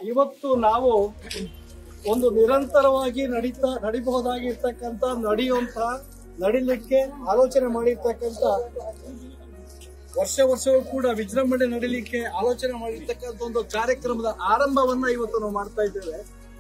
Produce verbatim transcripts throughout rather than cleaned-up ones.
ಇವತ್ತು ನಾವು ಒಂದು ನಿರಂತರವಾಗಿ ನಡೀತಾ ನಡಿಬಹುದಾಗಿರ್ತಕ್ಕಂಥ ನಡೆಯುವಂತ ನಡಿಲಿಕ್ಕೆ ಆಲೋಚನೆ ಮಾಡಿರ್ತಕ್ಕಂಥ ವರ್ಷ ವರ್ಷವೂ ಕೂಡ ವಿಜೃಂಭಣೆ ನಡೀಲಿಕ್ಕೆ ಆಲೋಚನೆ ಮಾಡಿರ್ತಕ್ಕಂಥ ಒಂದು ಕಾರ್ಯಕ್ರಮದ ಆರಂಭವನ್ನ ಇವತ್ತು ನಾವು ಮಾಡ್ತಾ ಇದ್ದೇವೆ.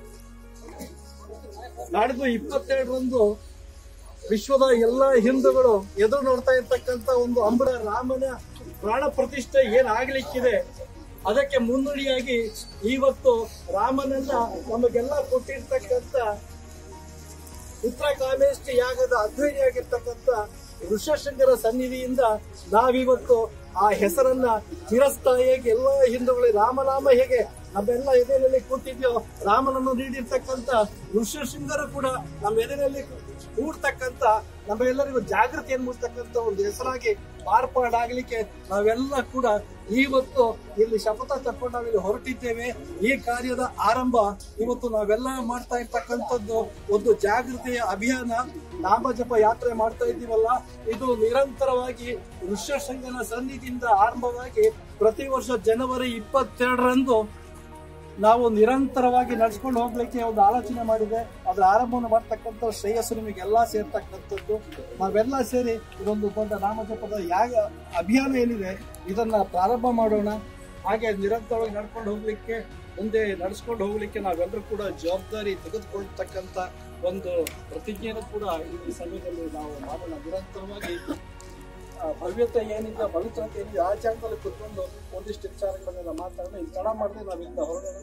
ನಾಡಿದ್ದು ಇಪ್ಪತ್ತೆರಡರಂದು ವಿಶ್ವದ ಎಲ್ಲಾ ಹಿಂದೂಗಳು ಎದುರು ನೋಡ್ತಾ ಇರ್ತಕ್ಕಂಥ ಒಂದು ಅಂಬರ ರಾಮನ ಪ್ರಾಣ ಪ್ರತಿಷ್ಠೆ ಏನಾಗ್ಲಿಕ್ಕಿದೆ ಅದಕ್ಕೆ ಮುನ್ನುಡಿಯಾಗಿ ಇವತ್ತು ರಾಮನನ್ನ ನಮಗೆಲ್ಲ ಕೊಟ್ಟಿರ್ತಕ್ಕಂಥ ಉತ್ತರಕಾಮೇಷ್ಟಿ ಯಾಗದ ಅದ್ವೈತಿಯಾಗಿರ್ತಕ್ಕಂಥ ಋಷಶಂಕರ ಸನ್ನಿಧಿಯಿಂದ ನಾವಿವತ್ತು ಆ ಹೆಸರನ್ನ ಚಿರಸ್ಥಾಯಿಯಾಗಿ ಎಲ್ಲ ಹಿಂದೂಗಳಿಗೆ ರಾಮನಾಮ ಹೇಗೆ ನಮ್ಮೆಲ್ಲ ಎದೆಯಲ್ಲಿ ಕೂತಿದ್ಯೋ ರಾಮನನ್ನು ನೀಡಿರ್ತಕ್ಕಂಥ ಋಷಶೃಂಗರು ಕೂಡ ನಮ್ಮ ಎದೆಯಲ್ಲಿ ಕೂಡ್ತಕ್ಕಂಥ ನಮ್ಮೆಲ್ಲರಿಗೂ ಜಾಗೃತಿಯನ್ನು ಮೂಡ್ತಕ್ಕಂಥ ಒಂದು ಹೆಸರಾಗಿ ಮಾರ್ಪಾಡಾಗಲಿಕ್ಕೆ ನಾವೆಲ್ಲ ಕೂಡ ಇವತ್ತು ಇಲ್ಲಿ ಶಪಥ ತಕ್ಕೊಂಡು ನಾವಿಲ್ಲಿ ಹೊರಟಿದ್ದೇವೆ. ಈ ಕಾರ್ಯದ ಆರಂಭ ಇವತ್ತು ನಾವೆಲ್ಲ ಮಾಡ್ತಾ ಇರ್ತಕ್ಕಂಥದ್ದು ಒಂದು ಜಾಗೃತಿಯ ಅಭಿಯಾನ, ನಾಮಜಪ ಯಾತ್ರೆ ಮಾಡ್ತಾ ಇದ್ದೀವಲ್ಲ, ಇದು ನಿರಂತರವಾಗಿ ಋಷಶೃಂಗನ ಸನ್ನಿಧಿಯಿಂದ ಆರಂಭವಾಗಿ ಪ್ರತಿ ವರ್ಷ ಜನವರಿ ಇಪ್ಪತ್ತೆರಡರಂದು ನಾವು ನಿರಂತರವಾಗಿ ನಡ್ಸ್ಕೊಂಡು ಹೋಗ್ಲಿಕ್ಕೆ ಒಂದು ಆಲೋಚನೆ ಮಾಡಿದೆ. ಅದರ ಆರಂಭವನ್ನು ಮಾಡ್ತಕ್ಕಂಥ ಶ್ರೇಯಸ್ಸು ನಿಮಗೆಲ್ಲ ಸೇರ್ತಕ್ಕಂಥದ್ದು. ನಾವೆಲ್ಲ ಸೇರಿ ಇದೊಂದು ದೊಡ್ಡ ನಾಮಜಪದ ಯಾಗ ಅಭಿಯಾನ ಏನಿದೆ ಇದನ್ನ ಪ್ರಾರಂಭ ಮಾಡೋಣ. ಹಾಗೆ ನಿರಂತರವಾಗಿ ನಡ್ಕೊಂಡು ಹೋಗ್ಲಿಕ್ಕೆ ಮುಂದೆ ನಡೆಸ್ಕೊಂಡು ಹೋಗ್ಲಿಕ್ಕೆ ನಾವೆಲ್ಲರೂ ಕೂಡ ಜವಾಬ್ದಾರಿ ತೆಗೆದುಕೊಳ್ತಕ್ಕಂಥ ಒಂದು ಪ್ರತಿಜ್ಞೆಯನ್ನು ಕೂಡ ಈ ಸಮಯದಲ್ಲಿ ನಾವು ಮಾಡೋಣ. ನಿರಂತರವಾಗಿ ಭವ್ಯತೆ ಏನಿದೆ, ಪವಿತ್ರತೆ ಏನಿದೆ ಆ ಜಾಗದಲ್ಲಿ ಕುತ್ಕೊಂಡು ಒಂದಿಷ್ಟು ವಿಚಾರಗಳನ್ನೆಲ್ಲ ಮಾತಾಡೋಣ. ಇದು ತಡ ಮಾಡದೆ ನಾವಿಂದ ಹೊರಡೋಣ.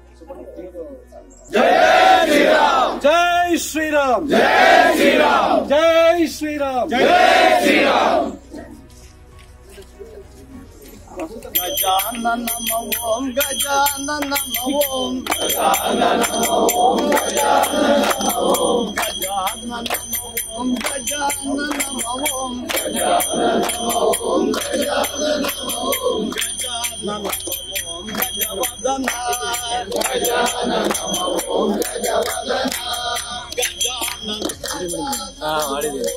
ಜೈ ಶ್ರೀರಾಮ್, ಜೈ ಶ್ರೀರಾಮ್, ಜೈ ಶ್ರೀರಾಮ್, ಜೈ ಶ್ರೀರಾಮ್. ಗಜಾನನ ಓಂ ಗಜಾನನ ಓಂ ಗಜಾನನ ಓಂ ಗಜಾನನ ಓಂ ಗಜಾನನ ಓಂ ಗಜಾನನ ಓಂ ಗಜಾನನ ಓಂ ಗಜಾನನ ಓಂ ಗಜಾನನ ಓಂ ಗಜವದನ ಗಜಾನನ ಓಂ ಗಜವದನ ಗಜಾನನ ಹಾ ಮಾಡಿದ್ದೀವಿ.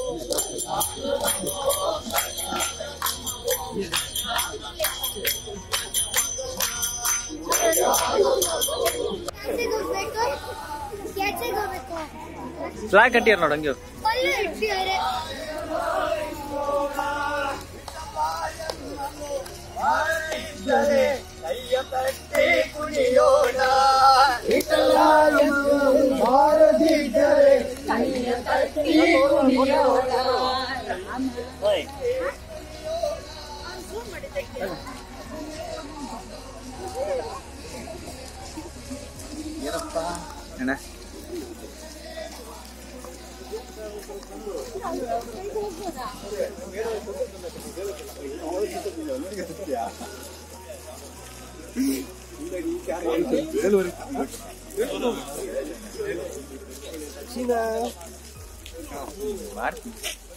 ಫ್ಲಾಗ್ ಕಟ್ಟಿಯಾರ ನೋಡ ಹಂಗೆ ಕೈಯ ತಟ್ಟಿ ಕುಣಿಯೋಣ ಭಾರತೀಕರೇ ಕೈಯ ತಟ್ಟಿ ಕುಣಿಯೋಣ. ಏನಪ್ಪ ಅಣ್ಣ ಮಾಡ್ತೀನಿ.